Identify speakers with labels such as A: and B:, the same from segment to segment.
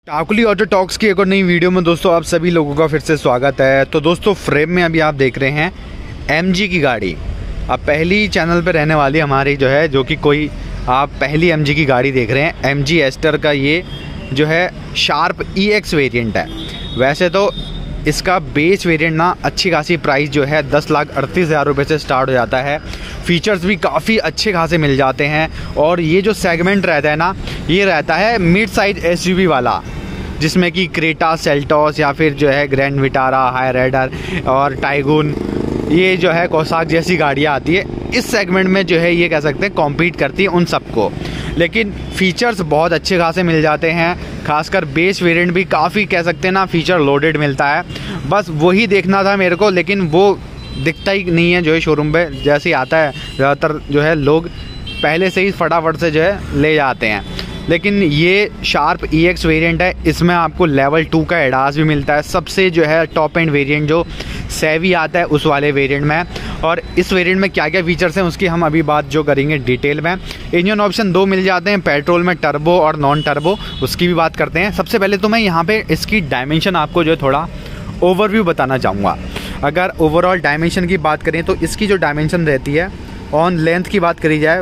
A: टाकुली auto talks की एक और नई वीडियो में दोस्तों आप सभी लोगों का फिर से स्वागत है। तो दोस्तों फ्रेम में अभी आप देख रहे हैं MG की गाड़ी। अब पहली चैनल पे रहने वाली हमारी जो कि कोई आप पहली MG की गाड़ी देख रहे हैं। MG एस्टर का ये जो है शार्प EX वेरिएंट है। वैसे तो इसका बेस वेरिएंट ना अच्छी खासी प्राइस जो है 10,38,000 रुपये से स्टार्ट हो जाता है। फीचर्स भी काफ़ी अच्छे खासे मिल जाते हैं और ये जो सेगमेंट रहता है ना, ये रहता है मिड साइज SUV वाला, जिसमें कि क्रेटा, सेल्टॉस या फिर जो है ग्रैंड विटारा, हाई राइडर और टाइगून, ये जो है कोसाक जैसी गाड़ियाँ आती है। इस सेगमेंट में जो है ये कह सकते हैं कॉम्पीट करती है उन सबको, लेकिन फीचर्स बहुत अच्छे खासे मिल जाते हैं। खासकर बेस वेरिएंट भी काफ़ी कह सकते हैं ना फीचर लोडेड मिलता है। बस वही देखना था मेरे को, लेकिन वो दिखता ही नहीं है जो है शोरूम पे। जैसे ही आता है ज़्यादातर जो है लोग पहले से ही फटाफट से जो है ले जाते हैं। लेकिन ये शार्प EX वेरिएंट है, इसमें आपको लेवल 2 का एडास भी मिलता है। सबसे जो है टॉप एंड वेरिएंट जो सेवी आता है उस वाले वेरिएंट में। और इस वेरिएंट में क्या क्या फीचर्स हैं उसकी हम अभी बात जो करेंगे डिटेल में। इंजन ऑप्शन 2 मिल जाते हैं, पेट्रोल में टर्बो और नॉन टर्बो, उसकी भी बात करते हैं। सबसे पहले तो मैं यहाँ पे इसकी डायमेंशन आपको जो है थोड़ा ओवरव्यू बताना चाहूँगा। अगर ओवरऑल डायमेंशन की बात करें तो इसकी जो डायमेंशन रहती है, ऑन लेंथ की बात करी जाए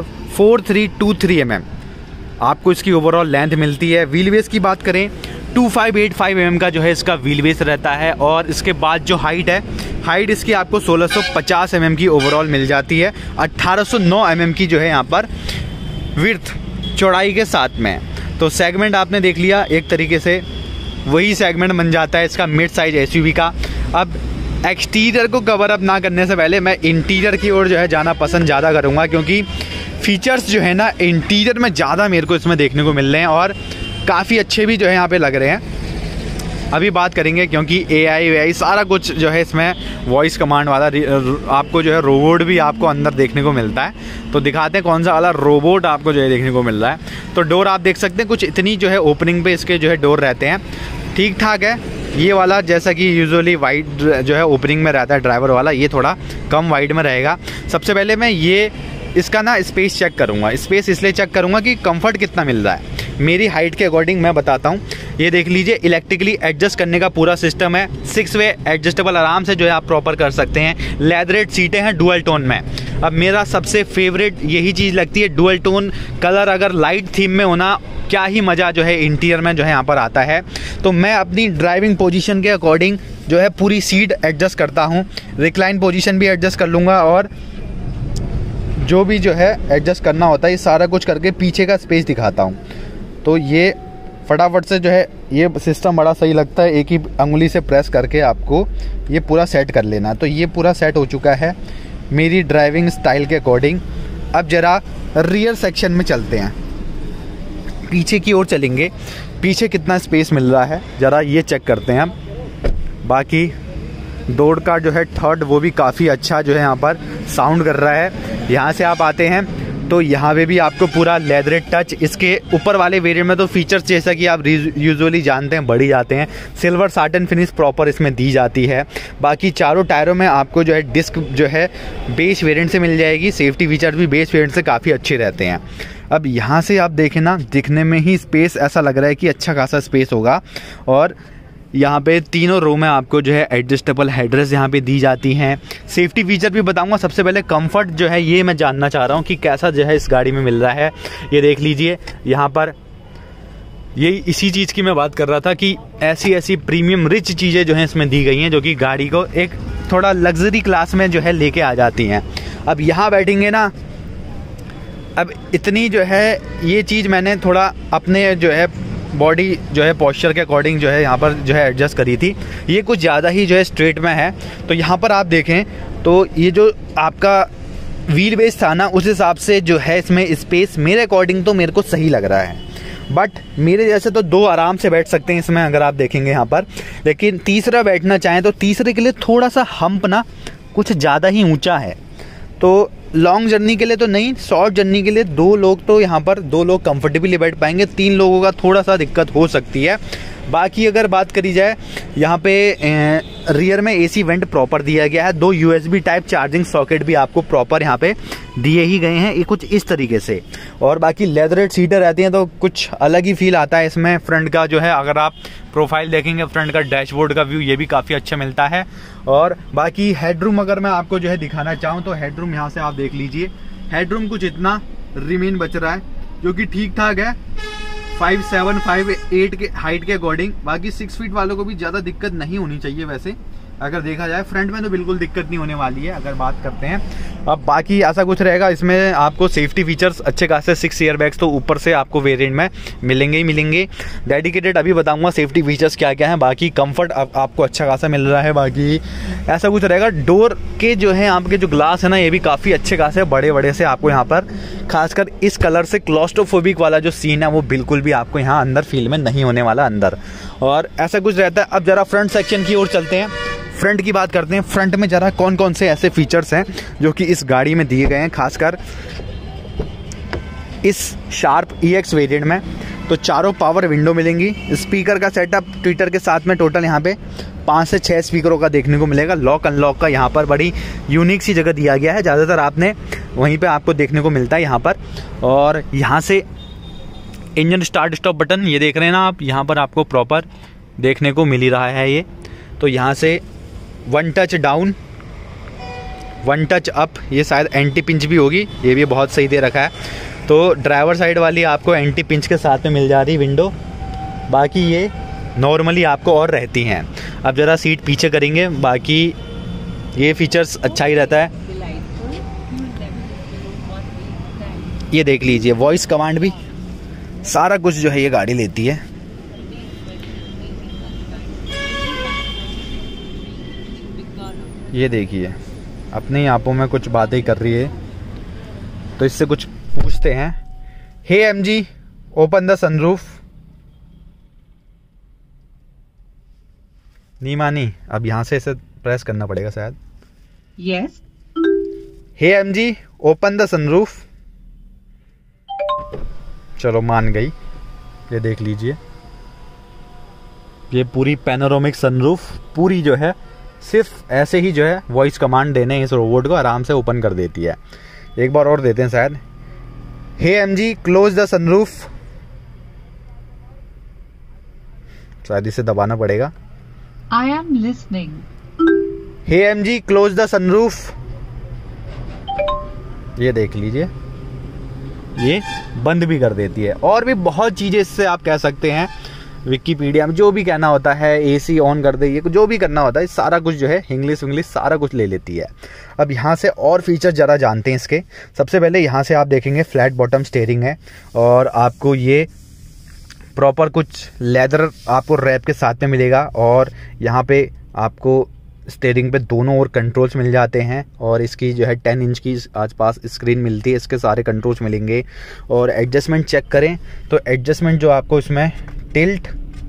A: 4323 mm आपको इसकी ओवरऑल लेंथ मिलती है। व्हील बेस की बात करें 2585 mm का जो है इसका व्हील बेस रहता है। और इसके बाद जो हाइट है, हाइट इसकी आपको 1650 mm की ओवरऑल मिल जाती है। 1809 mm की जो है यहाँ पर विड्थ चौड़ाई के साथ में। तो सेगमेंट आपने देख लिया, एक तरीके से वही सेगमेंट बन जाता है इसका मिड साइज SUV का। अब एक्सटीरियर को कवर अप ना करने से पहले मैं इंटीरियर की ओर जो है जाना पसंद ज़्यादा करूँगा, क्योंकि फीचर्स जो है ना इंटीरियर में ज़्यादा मेरे को इसमें देखने को मिल रहे हैं और काफ़ी अच्छे भी जो है यहाँ पे लग रहे हैं। अभी बात करेंगे क्योंकि AI सारा कुछ जो है इसमें वॉइस कमांड वाला आपको जो है रोबोट भी आपको अंदर देखने को मिलता है। तो दिखाते हैं कौन सा वाला रोबोट आपको जो है देखने को मिल रहा है। तो डोर आप देख सकते हैं, कुछ इतनी जो है ओपनिंग पे इसके जो है डोर रहते हैं, ठीक ठाक है। ये वाला जैसा कि यूजुअली वाइड जो है ओपनिंग में रहता है ड्राइवर वाला, ये थोड़ा कम वाइड में रहेगा। सबसे पहले मैं ये इसका ना स्पेस चेक करूँगा। स्पेस इसलिए चेक करूँगा कि कंफर्ट कितना मिल रहा है मेरी हाइट के अकॉर्डिंग। मैं बताता हूँ, ये देख लीजिए इलेक्ट्रिकली एडजस्ट करने का पूरा सिस्टम है। 6 वे एडजस्टेबल आराम से जो है आप प्रॉपर कर सकते हैं। लेदरेट सीटें हैं डुअल टोन में। अब मेरा सबसे फेवरेट यही चीज़ लगती है, डुअल टोन कलर अगर लाइट थीम में होना, क्या ही मज़ा जो है इंटीरियर में जो है यहाँ पर आता है। तो मैं अपनी ड्राइविंग पोजीशन के अकॉर्डिंग जो है पूरी सीट एडजस्ट करता हूँ। रिक्लाइन पोजीशन भी एडजस्ट कर लूँगा और जो भी जो है एडजस्ट करना होता है ये सारा कुछ करके पीछे का स्पेस दिखाता हूँ। तो ये फटाफट से जो है ये सिस्टम बड़ा सही लगता है, एक ही अंगुली से प्रेस करके आपको ये पूरा सेट कर लेना। तो ये पूरा सेट हो चुका है मेरी ड्राइविंग स्टाइल के अकॉर्डिंग। अब ज़रा रियर सेक्शन में चलते हैं, पीछे की ओर चलेंगे। पीछे कितना स्पेस मिल रहा है ज़रा ये चेक करते हैं हम। बाकी डोर का जो है थर्ड वो भी काफ़ी अच्छा जो है यहाँ पर साउंड कर रहा है। यहाँ से आप आते हैं तो यहाँ पे भी आपको पूरा लेदरेट टच। इसके ऊपर वाले वेरिएंट में तो फीचर्स जैसा कि आप यूजुअली जानते हैं बढ़ ही जाते हैं। सिल्वर साटन फिनिश प्रॉपर इसमें दी जाती है। बाकी चारों टायरों में आपको जो है डिस्क जो है बेस वेरिएंट से मिल जाएगी। सेफ्टी फीचर भी बेस वेरिएंट से काफ़ी अच्छे रहते हैं। अब यहाँ से आप देखें ना, दिखने में ही स्पेस ऐसा लग रहा है कि अच्छा खासा स्पेस होगा। और यहाँ पे तीनों रो में आपको जो है एडजस्टेबल हेडरेस्ट यहाँ पे दी जाती हैं। सेफ्टी फीचर भी बताऊँगा। सबसे पहले कंफर्ट जो है ये मैं जानना चाह रहा हूँ कि कैसा जो है इस गाड़ी में मिल रहा है। ये देख लीजिए यहाँ पर, ये इसी चीज़ की मैं बात कर रहा था कि ऐसी प्रीमियम रिच चीज़ें जो हैं इसमें दी गई हैं, जो कि गाड़ी को एक थोड़ा लग्जरी क्लास में जो है लेके आ जाती हैं। अब यहाँ बैठेंगे ना, अब इतनी जो है ये चीज़ मैंने थोड़ा अपने जो है बॉडी जो है पोस्चर के अकॉर्डिंग जो है यहाँ पर जो है एडजस्ट करी थी। ये कुछ ज़्यादा ही जो है स्ट्रेट में है। तो यहाँ पर आप देखें तो ये जो आपका व्हील बेस था ना, उस हिसाब से जो है इसमें स्पेस मेरे अकॉर्डिंग तो मेरे को सही लग रहा है। बट मेरे जैसे तो 2 आराम से बैठ सकते हैं इसमें अगर आप देखेंगे यहाँ पर। लेकिन तीसरा बैठना चाहें तो तीसरे के लिए थोड़ा सा हम्प ना कुछ ज़्यादा ही ऊँचा है। तो लॉन्ग जर्नी के लिए तो नहीं, शॉर्ट जर्नी के लिए 2 लोग तो यहाँ पर 2 लोग कंफर्टेबली बैठ पाएंगे। 3 लोगों का थोड़ा सा दिक्कत हो सकती है। बाकी अगर बात करी जाए यहाँ पे रियर में AC वेंट प्रॉपर दिया गया है। 2 USB टाइप चार्जिंग सॉकेट भी आपको प्रॉपर यहाँ पे दिए ही गए हैं, ये कुछ इस तरीके से। और बाकी लेदरेट सीटें रहती हैं तो कुछ अलग ही फील आता है इसमें। फ्रंट का जो है अगर आप प्रोफाइल देखेंगे फ्रंट का डैशबोर्ड का व्यू ये भी काफ़ी अच्छा मिलता है। और बाकी हेडरूम अगर मैं आपको जो है दिखाना चाहूँ तो हेडरूम यहाँ से आप देख लीजिए, हेडरूम कुछ इतना रिमेन बच रहा है जो कि ठीक ठाक है 5'7", 5'8" के हाइट के अकॉर्डिंग। बाकी 6 फीट वालों को भी ज़्यादा दिक्कत नहीं होनी चाहिए वैसे अगर देखा जाए। फ्रंट में तो बिल्कुल दिक्कत नहीं होने वाली है अगर बात करते हैं। अब बाकी ऐसा कुछ रहेगा इसमें, आपको सेफ्टी फीचर्स अच्छे खासे 6 एयर बैग्स तो ऊपर से आपको वेरिएंट में मिलेंगे ही मिलेंगे। डेडिकेटेड अभी बताऊंगा सेफ्टी फीचर्स क्या क्या हैं। बाकी कंफर्ट आपको अच्छा खासा मिल रहा है। बाकी ऐसा कुछ रहेगा, डोर के जो है आपके जो ग्लास है ना ये भी काफ़ी अच्छे खासे बड़े बड़े से आपको यहाँ पर, खासकर इस कलर से क्लॉस्ट्रोफोबिक वाला जो सीन है वो बिल्कुल भी आपको यहाँ अंदर फील में नहीं होने वाला अंदर। और ऐसा कुछ रहता है। अब जरा फ्रंट सेक्शन की ओर चलते हैं, फ्रंट की बात करते हैं। फ्रंट में जरा कौन कौन से ऐसे फीचर्स हैं जो कि इस गाड़ी में दिए गए हैं, खासकर इस शार्प EX वेरिएंट में। तो चारों पावर विंडो मिलेंगी, स्पीकर का सेटअप ट्विटर के साथ में टोटल यहाँ पे 5 से 6 स्पीकरों का देखने को मिलेगा। लॉक अनलॉक का यहाँ पर बड़ी यूनिक सी जगह दिया गया है, ज़्यादातर आपने वहीं पे आपको देखने को मिलता है यहाँ पर। और यहाँ से इंजन स्टार्ट स्टॉप बटन ये देख रहे हैं ना आप, यहाँ पर आपको प्रॉपर देखने को मिल ही रहा है ये। तो यहाँ से 1 टच डाउन 1 टच अप, ये शायद एंटी पिंच भी होगी, ये भी बहुत सही दे रखा है। तो ड्राइवर साइड वाली आपको एंटी पिंच के साथ में मिल जा रही विंडो, बाकी ये नॉर्मली आपको और रहती हैं। अब ज़रा सीट पीछे करेंगे, बाकी ये फीचर्स अच्छा ही रहता है। ये देख लीजिए वॉइस कमांड भी सारा कुछ जो है ये गाड़ी लेती है। ये देखिए अपने ही आपों में कुछ बातें कर रही है, तो इससे कुछ पूछते हैं। Hey MG open the sunroof. नहीं मानी, अब यहां से इसे प्रेस करना पड़ेगा शायद।
B: Yes.
A: Hey MG open the sunroof. चलो मान गई। ये देख लीजिए, ये पूरी पैनोरामिक सनरूफ पूरी जो है सिर्फ ऐसे ही जो है वॉइस कमांड देने इस रोबोट को आराम से ओपन कर देती है। एक बार और देते हैं शायद। Hey MG close the sunroof. शायद इसे दबाना पड़ेगा।
B: I am listening.
A: Hey MG close the sunroof. ये देख लीजिए ये बंद भी कर देती है। और भी बहुत चीजें इससे आप कह सकते हैं, विकिपीडिया में जो भी कहना होता है, AC ऑन कर दे, ये जो भी करना होता है सारा कुछ जो है इंग्लिश सारा कुछ ले लेती है। अब यहाँ से और फीचर ज़रा जानते हैं इसके। सबसे पहले यहाँ से आप देखेंगे फ्लैट बॉटम स्टीयरिंग है और आपको ये प्रॉपर कुछ लेदर आपको रैप के साथ में मिलेगा। और यहाँ पे आपको स्टीयरिंग पे दोनों ओर कंट्रोल्स मिल जाते हैं और इसकी जो है 10 इंच की आसपास स्क्रीन मिलती है, इसके सारे कंट्रोल्स मिलेंगे। और एडजस्टमेंट चेक करें तो एडजस्टमेंट जो आपको इसमें टिल्ट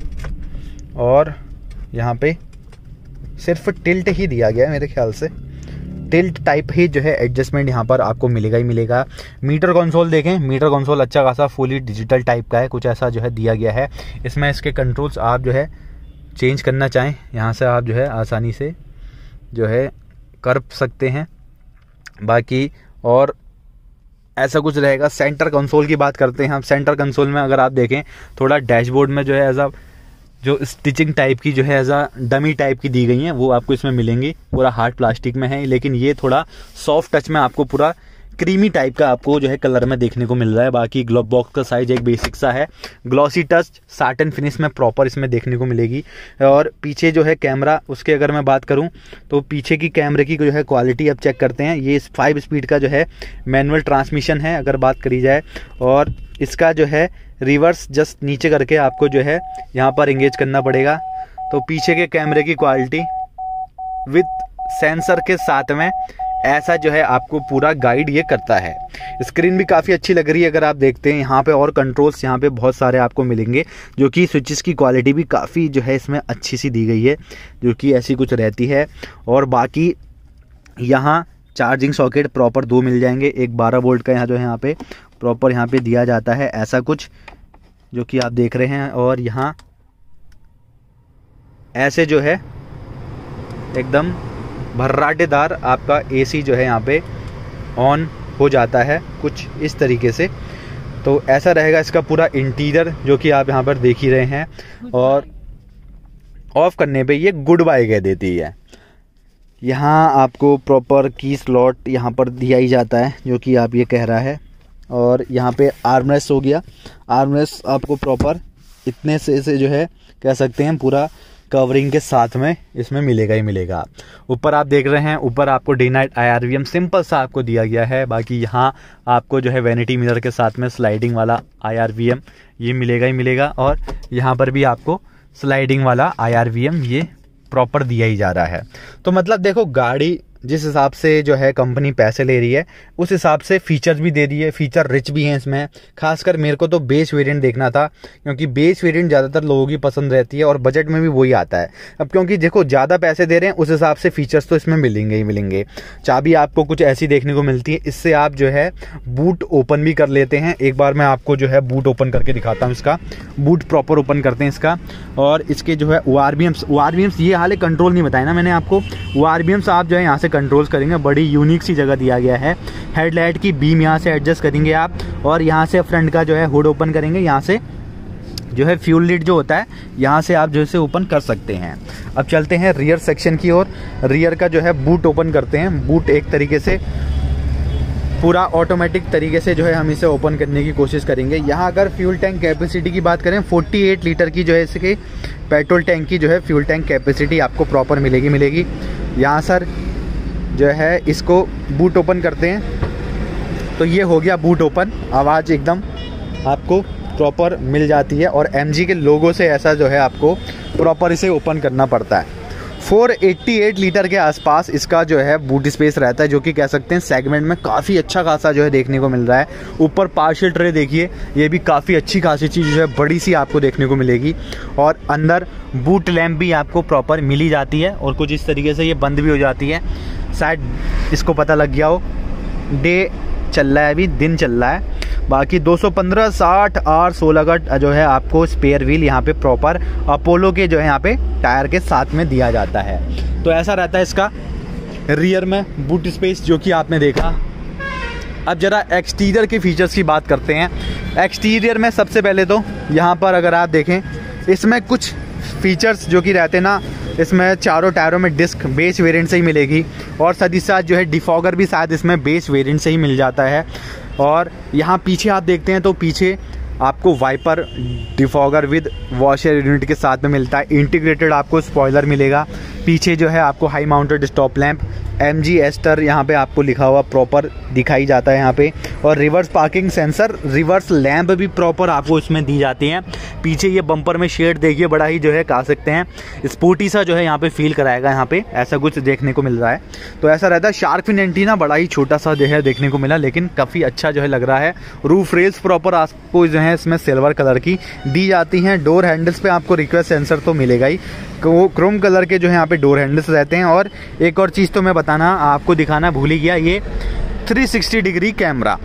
A: और यहाँ पे सिर्फ टिल्ट ही दिया गया है, मेरे ख्याल से टिल्ट टाइप ही जो है एडजस्टमेंट यहाँ पर आपको मिलेगा ही मिलेगा। मीटर कंसोल देखें, मीटर कंसोल अच्छा खासा फुली डिजिटल टाइप का है, कुछ ऐसा जो है दिया गया है। इसमें इसके कंट्रोल्स आप जो है चेंज करना चाहें यहाँ से आप जो है आसानी से जो है कर सकते हैं। बाकी और ऐसा कुछ रहेगा। सेंटर कंसोल की बात करते हैं हम। सेंटर कंसोल में अगर आप देखें थोड़ा डैशबोर्ड में जो है एज जो स्टिचिंग टाइप की जो है एज डमी टाइप की दी गई हैं वो आपको इसमें मिलेंगी। पूरा हार्ड प्लास्टिक में है, लेकिन ये थोड़ा सॉफ्ट टच में आपको पूरा क्रीमी टाइप का आपको जो है कलर में देखने को मिल रहा है। बाकी ग्लोव बॉक्स का साइज एक बेसिक सा है। ग्लॉसी टच साटन फिनिश में प्रॉपर इसमें देखने को मिलेगी। और पीछे जो है कैमरा, उसके अगर मैं बात करूं तो पीछे की कैमरे की जो है क्वालिटी अब चेक करते हैं। ये 5 स्पीड का जो है मैनुअल ट्रांसमिशन है अगर बात करी जाए। और इसका जो है रिवर्स जस्ट नीचे करके आपको जो है यहाँ पर एंगेज करना पड़ेगा। तो पीछे के कैमरे की क्वालिटी विद सेंसर के साथ में ऐसा जो है आपको पूरा गाइड ये करता है। स्क्रीन भी काफ़ी अच्छी लग रही है अगर आप देखते हैं यहाँ पे। और कंट्रोल्स यहाँ पे बहुत सारे आपको मिलेंगे, जो कि स्विचेस की क्वालिटी भी काफ़ी जो है इसमें अच्छी सी दी गई है, जो कि ऐसी कुछ रहती है। और बाकी यहाँ चार्जिंग सॉकेट प्रॉपर 2 मिल जाएंगे। एक 12 वोल्ट का यहाँ जो है यहाँ पे प्रॉपर यहाँ पे दिया जाता है, ऐसा कुछ जो कि आप देख रहे हैं। और यहाँ ऐसे जो है एकदम भर्राटेदार आपका AC जो है यहाँ पे ऑन हो जाता है कुछ इस तरीके से। तो ऐसा रहेगा इसका पूरा इंटीरियर जो कि आप यहाँ पर देख ही रहे हैं। और ऑफ करने पे ये गुड बाय कह देती है। यहाँ आपको प्रॉपर की स्लॉट यहाँ पर दिया ही जाता है जो कि आप ये कह रहा है। और यहाँ पे आर्मरेस्ट हो गया, आर्मरेस्ट आपको प्रॉपर इतने से जो है कह सकते हैं पूरा कवरिंग के साथ में इसमें मिलेगा ही मिलेगा। ऊपर आप देख रहे हैं, ऊपर आपको डे नाइट IRVM सिंपल सा आपको दिया गया है। बाकी यहाँ आपको जो है वैनिटी मिरर के साथ में स्लाइडिंग वाला IRVM ये मिलेगा ही मिलेगा। और यहाँ पर भी आपको स्लाइडिंग वाला IRVM ये प्रॉपर दिया ही जा रहा है। तो मतलब देखो गाड़ी जिस हिसाब से जो है कंपनी पैसे ले रही है उस हिसाब से फीचर्स भी दे रही है, फीचर रिच भी हैं इसमें। खासकर मेरे को तो बेस वेरिएंट देखना था क्योंकि बेस वेरिएंट ज़्यादातर लोगों की पसंद रहती है और बजट में भी वही आता है। अब क्योंकि देखो ज़्यादा पैसे दे रहे हैं उस हिसाब से फीचर्स तो इसमें मिलेंगे ही मिलेंगे। चाबी आपको कुछ ऐसी देखने को मिलती है, इससे आप जो है बूट ओपन भी कर लेते हैं। एक बार मैं आपको जो है बूट ओपन करके दिखाता हूँ, इसका बूट प्रॉपर ओपन करते हैं इसका। और इसके जो है ORVMs ये हाल कंट्रोल नहीं बताया ना मैंने आपको। ORVMs आप जो है यहाँ से कंट्रोल्स करेंगे, बड़ी यूनिक सी जगह दिया गया है। हेडलाइट की बीम यहाँ से एडजस्ट करेंगे आप। और यहाँ से फ्रंट का जो है हुड ओपन करेंगे, यहाँ से जो है फ्यूल लिड जो होता है यहाँ से आप जो है ओपन कर सकते हैं। अब चलते हैं रियर सेक्शन की ओर। रियर का जो है बूट ओपन करते हैं। बूट एक तरीके से पूरा ऑटोमेटिक तरीके से जो है हम इसे ओपन करने की कोशिश करेंगे। यहाँ अगर फ्यूल टैंक कैपेसिटी की बात करें 48 लीटर की जो है इसके पेट्रोल टैंक की जो है फ्यूल टैंक कैपेसिटी आपको प्रॉपर मिलेगी। यहाँ सर जो है इसको बूट ओपन करते हैं तो ये हो गया बूट ओपन। आवाज़ एकदम आपको प्रॉपर मिल जाती है और MG के लोगों से ऐसा जो है आपको प्रॉपर इसे ओपन करना पड़ता है। 488 लीटर के आसपास इसका जो है बूट स्पेस रहता है जो कि कह सकते हैं सेगमेंट में काफ़ी अच्छा खासा जो है देखने को मिल रहा है। ऊपर पार्शियल ट्रे देखिए, ये भी काफ़ी अच्छी खासी चीज़ जो है बड़ी सी आपको देखने को मिलेगी। और अंदर बूट लैम्प भी आपको प्रॉपर मिली जाती है और कुछ इस तरीके से ये बंद भी हो जाती है। शायद इसको पता लग गया हो, डे चल रहा है, अभी दिन चल रहा है। बाकी 215 60 R16 का जो है आपको स्पेयर व्हील यहाँ पे प्रॉपर अपोलो के जो है यहाँ पे टायर के साथ में दिया जाता है। तो ऐसा रहता है इसका रियर में बूट स्पेस जो कि आपने देखा। अब जरा एक्सटीरियर के फीचर्स की बात करते हैं। एक्सटीरियर में सबसे पहले तो यहाँ पर अगर आप देखें इसमें कुछ फीचर्स जो कि रहते हैं ना, इसमें चारों टायरों में डिस्क बेस वेरिएंट से ही मिलेगी और साथ ही साथ जो है डिफॉगर भी शायद इसमें बेस वेरिएंट से ही मिल जाता है। और यहाँ पीछे आप देखते हैं तो पीछे आपको wiper defogger with washer unit के साथ में मिलता है। इंटीग्रेटेड आपको स्पॉइलर मिलेगा। पीछे जो है आपको high mounted stop lamp MG Astor यहाँ पे आपको लिखा हुआ प्रॉपर दिखाई जाता है यहाँ पे। और reverse parking sensor, reverse lamp भी प्रॉपर आपको इसमें दी जाती हैं। पीछे ये बम्पर में शेड देखिए, बड़ा ही जो है कह सकते हैं स्पोर्टी सा जो है यहाँ पे फील कराएगा। यहाँ पे ऐसा कुछ देखने को मिल रहा है। तो ऐसा रहता है। शार्क फिन एंटीना बड़ा ही छोटा सा जो है देखने को मिला, लेकिन काफ़ी अच्छा जो है लग रहा है। रूफ रेल्स प्रॉपर आपको जो है इसमें सिल्वर कलर की दी जाती हैं। डोर हैंडल्स पे आपको रिक्वेस्ट सेंसर तो मिलेगा ही, क्रोम कलर के जो है यहाँ पे डोर हैंडल्स रहते हैं। और एक और चीज़ तो मैं बताना आपको दिखाना भूल ही गया, ये 360 डिग्री कैमरा,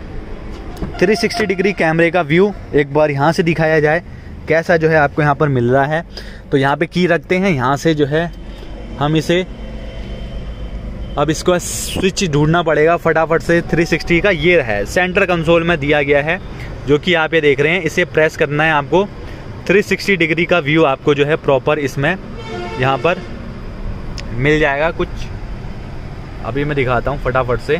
A: 360 डिग्री कैमरे का व्यू एक बार यहाँ से दिखाया जाए कैसा जो है आपको यहाँ पर मिल रहा है। तो यहाँ पे की रखते हैं, यहाँ से जो है हम इसे अब इसको स्विच ढूंढना पड़ेगा फटाफट से। 360 का ये है सेंटर कंसोल में दिया गया है जो कि आप ये देख रहे हैं। इसे प्रेस करना है आपको, 360 डिग्री का व्यू आपको जो है प्रॉपर इसमें यहाँ पर मिल जाएगा। कुछ अभी मैं दिखाता हूँ फटाफट से।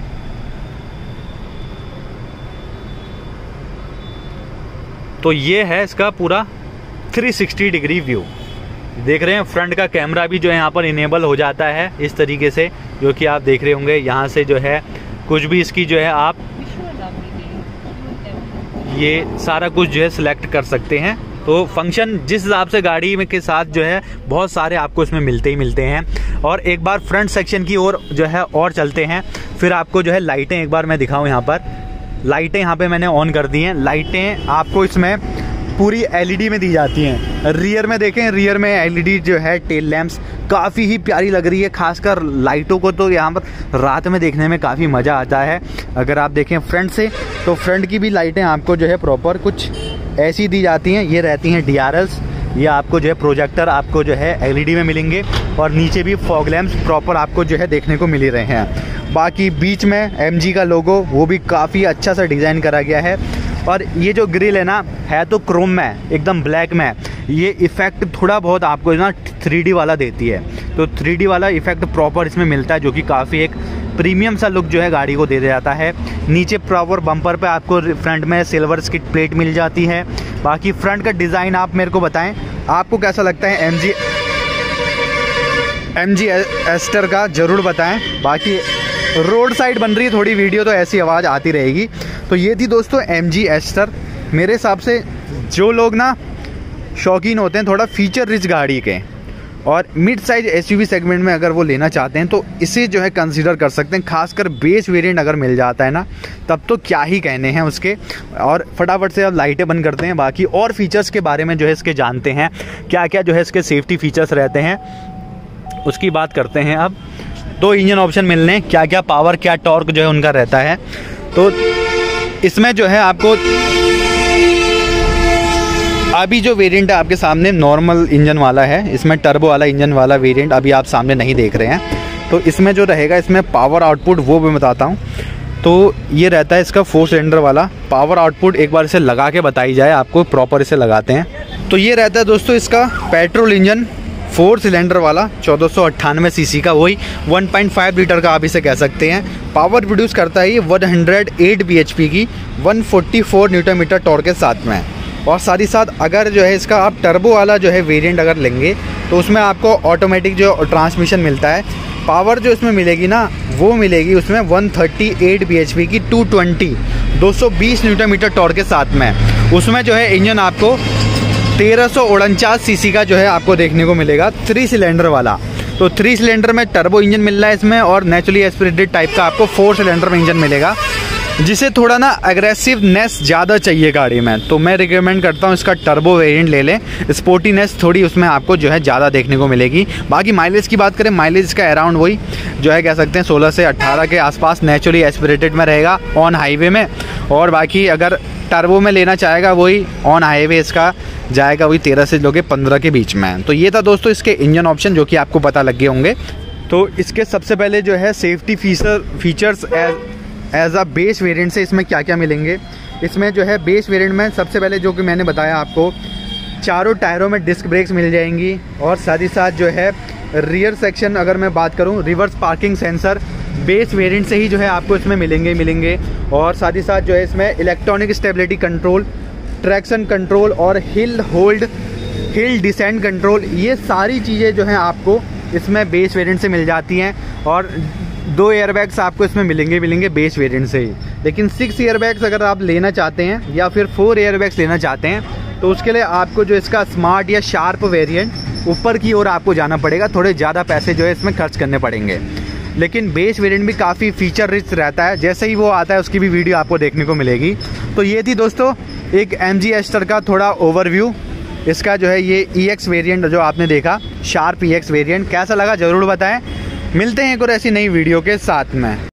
A: तो ये है इसका पूरा 360 डिग्री व्यू। देख रहे हैं फ्रंट का कैमरा भी जो है यहाँ पर इनेबल हो जाता है इस तरीके से, जो कि आप देख रहे होंगे। यहाँ से जो है कुछ भी इसकी जो है आप ये सारा कुछ जो है सिलेक्ट कर सकते हैं। तो फंक्शन जिस हिसाब से गाड़ी में के साथ जो है बहुत सारे आपको इसमें मिलते ही मिलते हैं। और एक बार फ्रंट सेक्शन की ओर जो है और चलते हैं, फिर आपको जो है लाइटें एक बार मैं दिखाऊं। यहाँ पर लाइटें यहाँ पे मैंने ऑन कर दी हैं। लाइटें आपको इसमें पूरी LED में दी जाती हैं। रियर में देखें, रियर में LED जो है टेल लैंप्स काफ़ी ही प्यारी लग रही है। खासकर लाइटों को तो यहाँ पर रात में देखने में काफ़ी मज़ा आता है। अगर आप देखें फ्रंट से तो फ्रंट की भी लाइटें आपको जो है प्रॉपर कुछ ऐसी दी जाती हैं। ये रहती हैं DRLs। ये आपको जो है प्रोजेक्टर आपको जो है LED में मिलेंगे और नीचे भी फॉग लैंप्स प्रॉपर आपको जो है देखने को मिल ही रहे हैं। बाकी बीच में MG का लोगो वो भी काफ़ी अच्छा सा डिज़ाइन करा गया है। और ये जो ग्रिल है ना, है तो क्रोम में, एकदम ब्लैक में, ये इफ़ेक्ट थोड़ा बहुत आपको ना 3D वाला देती है। तो 3D वाला इफ़ेक्ट प्रॉपर इसमें मिलता है, जो कि काफ़ी एक प्रीमियम सा लुक जो है गाड़ी को दे जाता है। नीचे प्रॉपर बम्पर पे आपको फ्रंट में सिल्वर स्किट प्लेट मिल जाती है। बाकी फ्रंट का डिज़ाइन आप मेरे को बताएं, आपको कैसा लगता है MG एस्टर का, ज़रूर बताएं। बाकी रोड साइड बन रही है थोड़ी वीडियो, तो ऐसी आवाज़ आती रहेगी। तो ये थी दोस्तों MG एस्टर। मेरे हिसाब से जो लोग ना शौकीन होते हैं थोड़ा फीचर रिच गाड़ी के और मिड साइज SUV सेगमेंट में अगर वो लेना चाहते हैं तो इसे जो है कंसीडर कर सकते हैं। खासकर बेस वेरिएंट अगर मिल जाता है ना, तब तो क्या ही कहने हैं उसके। और फटाफट से अब लाइटें बंद करते हैं, बाकी और फीचर्स के बारे में जो है इसके जानते हैं, क्या क्या जो है इसके सेफ्टी फीचर्स रहते हैं उसकी बात करते हैं। अब 2 इंजन ऑप्शन मिलने, क्या क्या पावर क्या टॉर्क जो है उनका रहता है। तो इसमें जो है आपको अभी जो वेरिएंट है आपके सामने नॉर्मल इंजन वाला है, इसमें टर्बो वाला इंजन वाला वेरिएंट अभी आप सामने नहीं देख रहे हैं। तो इसमें जो रहेगा, इसमें पावर आउटपुट वो भी बताता हूँ। तो ये रहता है इसका 4 सिलेंडर वाला पावर आउटपुट। एक बार इसे लगा के बताई जाए आपको, प्रॉपर इसे लगाते हैं। तो ये रहता है दोस्तों इसका पेट्रोल इंजन 4 सिलेंडर वाला 1498 सीसी का, वही 1.5 लीटर का आप इसे कह सकते हैं। पावर प्रोड्यूस करता है ये 108 bhp की 144 न्यूटन मीटर टॉर्क के साथ में। और साथ ही साथ अगर जो है इसका आप टर्बो वाला जो है वेरिएंट अगर लेंगे तो उसमें आपको ऑटोमेटिक जो ट्रांसमिशन मिलता है। पावर जो इसमें मिलेगी ना, वो मिलेगी उसमें 138 bhp की 220 न्यूटन मीटर टॉर्क के साथ में। उसमें जो है इंजन आपको 1349 सीसी का जो है आपको देखने को मिलेगा, 3 सिलेंडर वाला। तो 3 सिलेंडर में टर्बो इंजन मिल रहा है इसमें, और नेचुरली एस्पिरेटेड टाइप का आपको 4 सिलेंडर में इंजन मिलेगा, जिसे थोड़ा ना एग्रेसिवनेस ज़्यादा चाहिए गाड़ी में। तो मैं रिकमेंड करता हूँ इसका टर्बो वेरिएंट ले लें, स्पोर्टीनेस थोड़ी उसमें आपको जो है ज़्यादा देखने को मिलेगी। बाकी माइलेज की बात करें, माइलेज का अराउंड वही जो है कह सकते हैं 16 से 18 के आसपास नेचुरली एस्पिरेटेड में रहेगा ऑन हाईवे में। और बाकी अगर टर्बो में लेना चाहेगा वही ऑन हाईवे इसका जाएगा वही 13 से लोगे 15 के बीच में। तो ये था दोस्तों इसके इंजन ऑप्शन, जो कि आपको पता लग गए होंगे। तो इसके सबसे पहले जो है safety features as a base variant से इसमें क्या क्या मिलेंगे। इसमें जो है बेस वेरिएंट में सबसे पहले जो कि मैंने बताया आपको, चारों टायरों में डिस्क ब्रेक्स मिल जाएंगी। और साथ ही साथ जो है रियर सेक्शन अगर मैं बात करूं, reverse parking sensor base variant से ही जो है आपको इसमें मिलेंगे। और साथ ही साथ जो है इसमें electronic stability control, traction control और हिल डिसेंट कंट्रोल, ये सारी चीज़ें जो हैं आपको इसमें बेस वेरिएंट से मिल जाती हैं। और 2 एयरबैग्स आपको इसमें मिलेंगे बेस वेरिएंट से ही। लेकिन 6 एयरबैग्स अगर आप लेना चाहते हैं या फिर 4 एयरबैग्स लेना चाहते हैं, तो उसके लिए आपको जो इसका स्मार्ट या शार्प वेरिएंट ऊपर की ओर आपको जाना पड़ेगा, थोड़े ज़्यादा पैसे जो है इसमें खर्च करने पड़ेंगे। लेकिन बेस वेरिएंट भी काफ़ी फीचर रिच रहता है, जैसे ही वो आता है उसकी भी वीडियो आपको देखने को मिलेगी। तो ये थी दोस्तों एक MG एस्टर का थोड़ा ओवरव्यू। इसका जो है ये EX वेरिएंट जो आपने देखा, शार्प EX वेरिएंट, कैसा लगा ज़रूर बताएं। मिलते हैं एक और ऐसी नई वीडियो के साथ में।